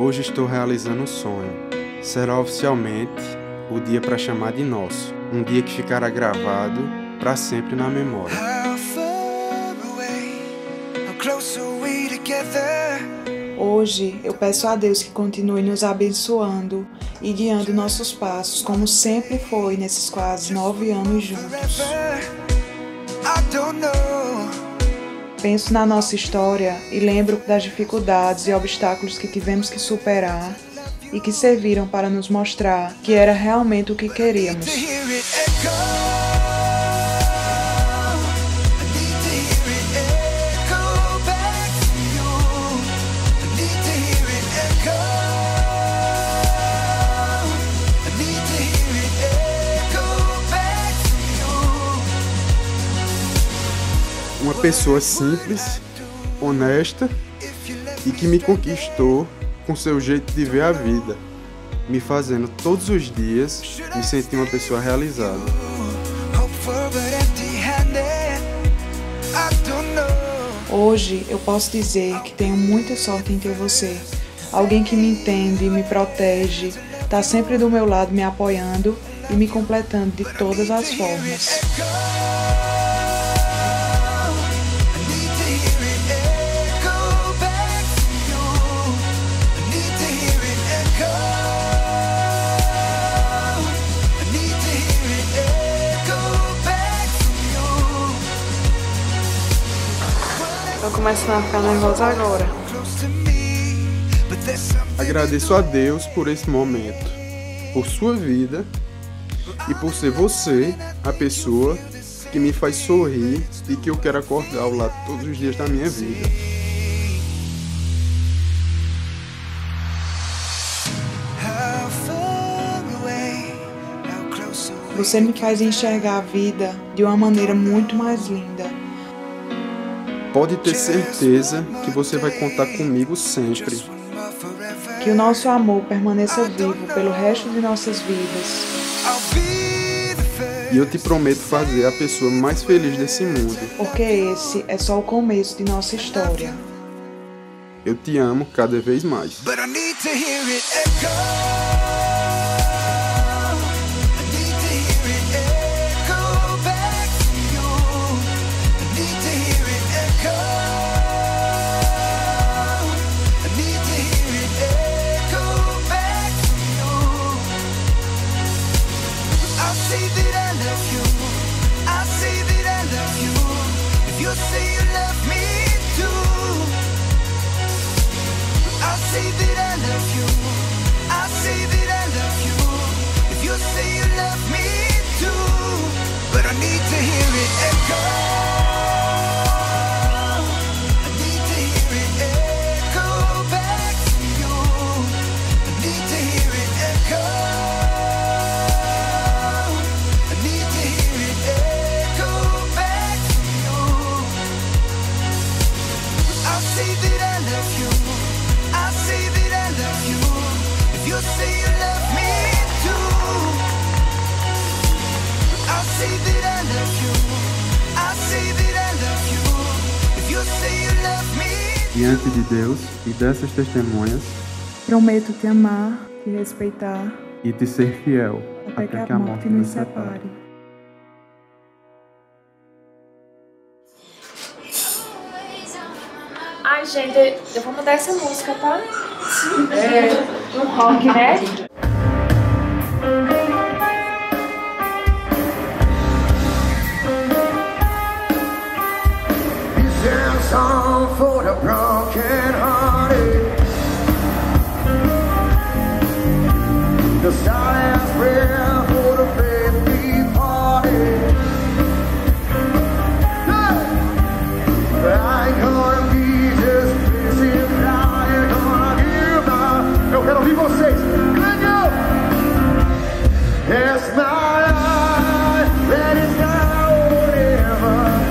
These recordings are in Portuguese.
Hoje estou realizando um sonho. Será oficialmente o dia para chamar de nosso. Um dia que ficará gravado para sempre na memória. Hoje eu peço a Deus que continue nos abençoando e guiando nossos passos, como sempre foi nesses quase 9 anos juntos. Penso na nossa história e lembro das dificuldades e obstáculos que tivemos que superar e que serviram para nos mostrar que era realmente o que queríamos. Uma pessoa simples, honesta e que me conquistou com seu jeito de ver a vida, me fazendo todos os dias me sentir uma pessoa realizada. Hoje eu posso dizer que tenho muita sorte em ter você, alguém que me entende, me protege, está sempre do meu lado me apoiando e me completando de todas as formas. Tô começando a ficar nervosa agora. Agradeço a Deus por esse momento, por sua vida e por ser você a pessoa que me faz sorrir e que eu quero acordar ao lado todos os dias da minha vida. Você me faz enxergar a vida de uma maneira muito mais linda. Pode ter certeza que você vai contar comigo sempre. Que o nosso amor permaneça vivo pelo resto de nossas vidas. E eu te prometo fazer a pessoa mais feliz desse mundo. Porque esse é só o começo de nossa história. Eu te amo cada vez mais. Diante de Deus e dessas testemunhas, prometo te amar, te respeitar e te ser fiel até que a morte nos separe. Ai, gente, eu vou mudar essa música, tá? É um rock, né? For the broken hearted, the silence prayer for the faith departed. I'm gonna be just busy flying, gonna give my. Eu quero ouvir vocês. It's my life, let it down forever.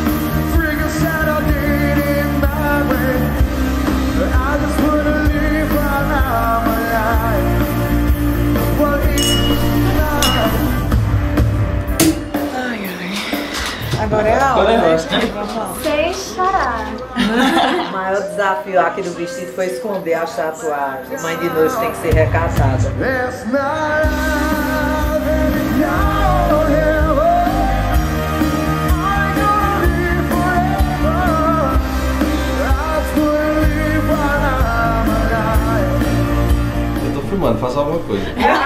I just wanna live hora, né? Sem chorar. O maior desafio aqui do vestido foi esconder as tatuagens. Mãe de noite tem que ser recatada. Last night I've been down heaven. I'm gonna live forever. That's what I live while I'm alive. Eu tô filmando, faça alguma coisa.